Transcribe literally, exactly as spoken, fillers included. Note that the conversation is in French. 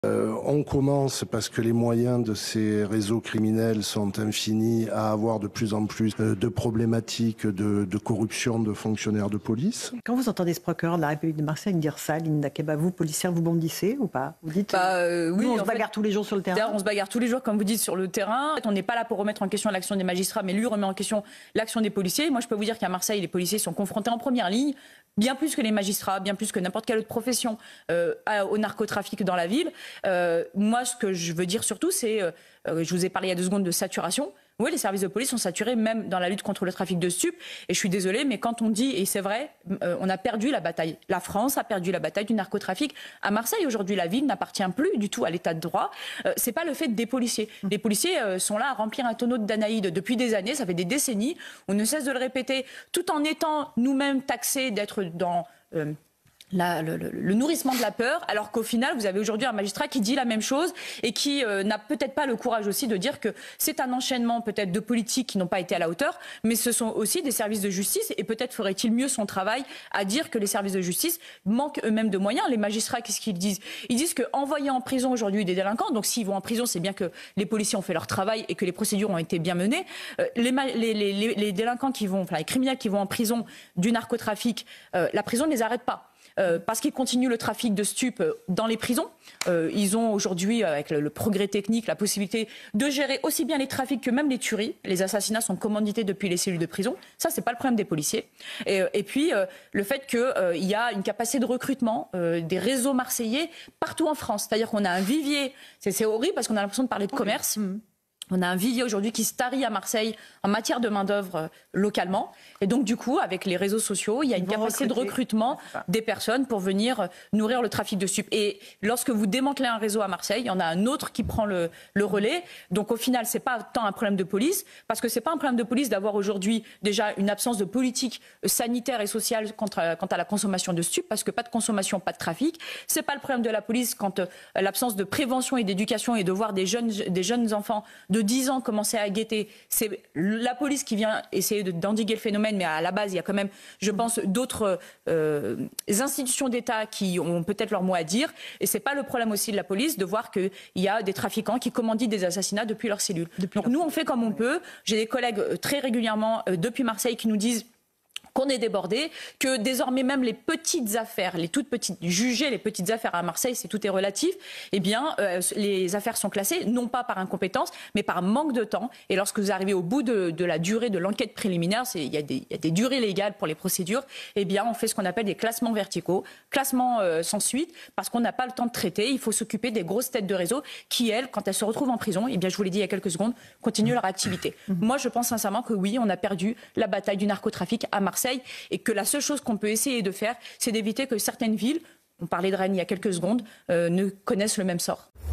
Euh, on commence, parce que les moyens de ces réseaux criminels sont infinis, à avoir de plus en plus de problématiques de, de corruption de fonctionnaires de police. Quand vous entendez ce procureur de la République de Marseille dire ça, Linda Keba, vous, policière, vous bondissez ou pas? Vous dites, bah, euh, oui, nous, on se fait, bagarre tous les jours sur le terrain. On se bagarre tous les jours, comme vous dites, sur le terrain. On n'est pas là pour remettre en question l'action des magistrats, mais lui remet en question l'action des policiers. Moi, je peux vous dire qu'à Marseille, les policiers sont confrontés en première ligne, bien plus que les magistrats, bien plus que n'importe quelle autre profession, euh, au narcotrafic dans la ville. Euh, moi, ce que je veux dire surtout, c'est, euh, je vous ai parlé il y a deux secondes de saturation. Oui, les services de police sont saturés, même dans la lutte contre le trafic de stupes. Et je suis désolée, mais quand on dit, et c'est vrai, euh, on a perdu la bataille. La France a perdu la bataille du narcotrafic. À Marseille, aujourd'hui, la ville n'appartient plus du tout à l'état de droit. Euh, c'est pas le fait des policiers. Les policiers euh, sont là à remplir un tonneau de Danaïde depuis des années. Ça fait des décennies. On ne cesse de le répéter, tout en étant nous-mêmes taxés d'être dans... Euh, La, le, le, le nourrissement de la peur, alors qu'au final, vous avez aujourd'hui un magistrat qui dit la même chose et qui euh, n'a peut-être pas le courage aussi de dire que c'est un enchaînement peut-être de politiques qui n'ont pas été à la hauteur, mais ce sont aussi des services de justice et peut-être ferait-il mieux son travail à dire que les services de justice manquent eux-mêmes de moyens. Les magistrats, qu'est-ce qu'ils disent? Ils disent qu'envoyer en prison aujourd'hui des délinquants, donc s'ils vont en prison, c'est bien que les policiers ont fait leur travail et que les procédures ont été bien menées. Euh, les, les, les, les délinquants qui vont, enfin les criminels qui vont en prison du narcotrafic, euh, la prison ne les arrête pas. Euh, parce qu'ils continuent le trafic de stupes dans les prisons. Euh, ils ont aujourd'hui, avec le, le progrès technique, la possibilité de gérer aussi bien les trafics que même les tueries. Les assassinats sont commandités depuis les cellules de prison. Ça, c'est pas le problème des policiers. Et, et puis, euh, le fait qu'il euh, y a une capacité de recrutement euh, des réseaux marseillais partout en France. C'est-à-dire qu'on a un vivier. C'est horrible parce qu'on a l'impression de parler de commerce. Mmh. On a un vivier aujourd'hui qui se tarit à Marseille en matière de main-d'œuvre euh, localement. Et donc, du coup, avec les réseaux sociaux, il y a une capacité de recrutement des personnes pour venir euh, nourrir le trafic de stupes. Et lorsque vous démantelez un réseau à Marseille, il y en a un autre qui prend le, le relais. Donc, au final, c'est pas tant un problème de police, parce que c'est pas un problème de police d'avoir aujourd'hui déjà une absence de politique sanitaire et sociale quant à, quant à la consommation de stupes, parce que pas de consommation, pas de trafic. C'est pas le problème de la police quand euh, l'absence de prévention et d'éducation et de voir des jeunes, des jeunes enfants de dix ans commencer à guetter. C'est la police qui vient essayer d'endiguer le phénomène, mais à la base, il y a quand même, je pense, d'autres euh, institutions d'État qui ont peut-être leur mot à dire. Et c'est pas le problème aussi de la police de voir qu'il y a des trafiquants qui commanditent des assassinats depuis leur cellule. Depuis Donc leur... nous, on fait comme on peut. J'ai des collègues très régulièrement euh, depuis Marseille qui nous disent qu'on est débordé, que désormais même les petites affaires, les toutes petites, juger les petites affaires à Marseille, c'est tout est relatif, eh bien euh, les affaires sont classées non pas par incompétence, mais par manque de temps. Et lorsque vous arrivez au bout de, de la durée de l'enquête préliminaire, il y, y a des durées légales pour les procédures, eh bien on fait ce qu'on appelle des classements verticaux, classements euh, sans suite, parce qu'on n'a pas le temps de traiter. Il faut s'occuper des grosses têtes de réseau qui, elles, quand elles se retrouvent en prison, eh bien je vous l'ai dit il y a quelques secondes, continuent leur activité. Moi, je pense sincèrement que oui, on a perdu la bataille du narcotrafic à Marseille. Et que la seule chose qu'on peut essayer de faire, c'est d'éviter que certaines villes, on parlait de Rennes il y a quelques secondes, euh, ne connaissent le même sort.